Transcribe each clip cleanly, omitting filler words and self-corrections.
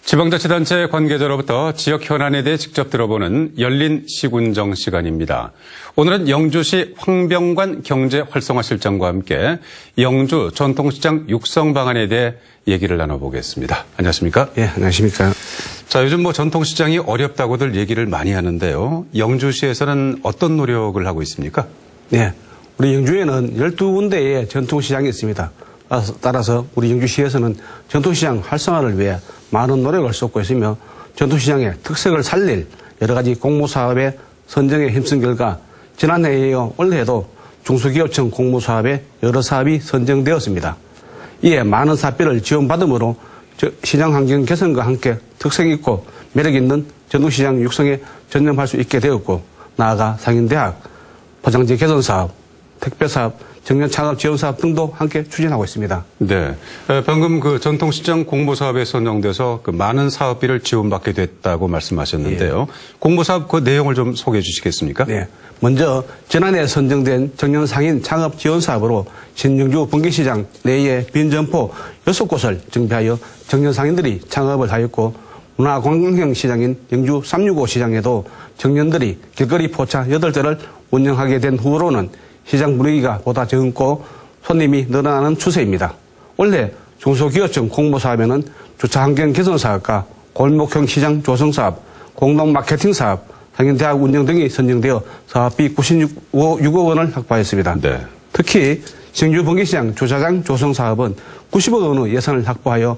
지방자치단체 관계자로부터 지역 현안에 대해 직접 들어보는 열린 시군정 시간입니다. 오늘은 영주시 황병관 경제활성화실장과 함께 영주 전통시장 육성 방안에 대해 얘기를 나눠보겠습니다. 안녕하십니까? 예, 안녕하십니까? 자, 요즘 전통시장이 어렵다고들 얘기를 많이 하는데요. 영주시에서는 어떤 노력을 하고 있습니까? 네, 우리 영주에는 12군데의 전통시장이 있습니다. 따라서 우리 영주시에서는 전통시장 활성화를 위해 많은 노력을 쏟고 있으며 전통시장의 특색을 살릴 여러 가지 공모사업의 선정에 힘쓴 결과 지난해에 이어 올해에도 중소기업청 공모사업에 여러 사업이 선정되었습니다. 이에 많은 사업비를 지원받으므로 시장 환경 개선과 함께 특색 있고 매력 있는 전통시장 육성에 전념할 수 있게 되었고, 나아가 상인대학, 포장지 개선 사업, 택배사업, 청년 창업 지원 사업 등도 함께 추진하고 있습니다. 네, 방금 전통시장 공모사업에 선정돼서 많은 사업비를 지원받게 됐다고 말씀하셨는데요. 예. 공모사업 그 내용을 좀 소개해 주시겠습니까? 네, 먼저 지난해 선정된 청년 상인 창업 지원 사업으로 신영주 번개시장 내에 빈 점포 6곳을 정비하여 청년 상인들이 창업을 하였고, 문화관광형 시장인 영주 365 시장에도 청년들이 길거리 포차 8대를 운영하게 된 후로는 시장 분위기가 보다 젊고 손님이 늘어나는 추세입니다. 올해 중소기업청 공모사업에는 주차 환경 개선 사업과 골목형 시장 조성 사업, 공동 마케팅 사업, 상인대학 운영 등이 선정되어 사업비 96억 원을 확보하였습니다. 네. 특히 신주 번개시장 주차장 조성 사업은 90억 원의 예산을 확보하여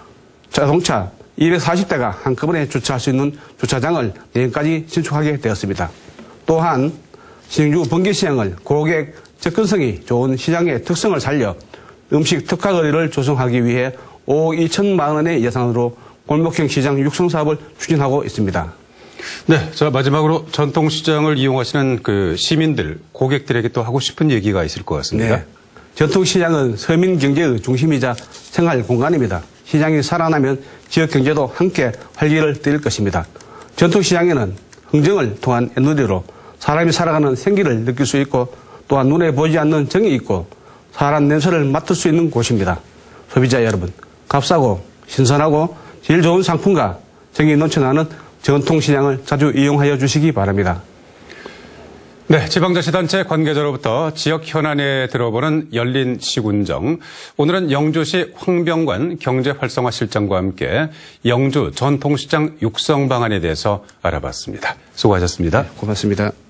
자동차 240대가 한꺼번에 주차할 수 있는 주차장을 내년까지 신축하게 되었습니다. 또한 신주 번개시장을 고객 접근성이 좋은 시장의 특성을 살려 음식 특화거리를 조성하기 위해 5억 2천만 원의 예산으로 골목형 시장 육성 사업을 추진하고 있습니다. 네, 자 마지막으로 전통시장을 이용하시는 시민들, 고객들에게 또 하고 싶은 얘기가 있을 것 같습니다. 네, 전통시장은 서민 경제의 중심이자 생활 공간입니다. 시장이 살아나면 지역 경제도 함께 활기를 띨 것입니다. 전통시장에는 흥정을 통한 에너지로 사람이 살아가는 생기를 느낄 수 있고, 또한 눈에 보이지 않는 정이 있고 사람 냄새를 맡을 수 있는 곳입니다. 소비자 여러분, 값싸고 신선하고 질 좋은 상품과 정이 넘쳐나는 전통시장을 자주 이용하여 주시기 바랍니다. 네, 지방자치단체 관계자로부터 지역 현안에 들어보는 열린 시군정. 오늘은 영주시 황병관 경제활성화실장과 함께 영주 전통시장 육성 방안에 대해서 알아봤습니다. 수고하셨습니다. 네, 고맙습니다.